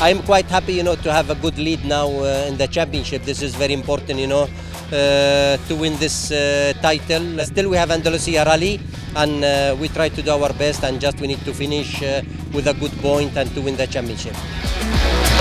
I'm quite happy, to have a good lead now in the championship. This is very important, to win this title. Still, we have Andalusia Rally, and we try to do our best, and just we need to finish with a good point and to win the championship.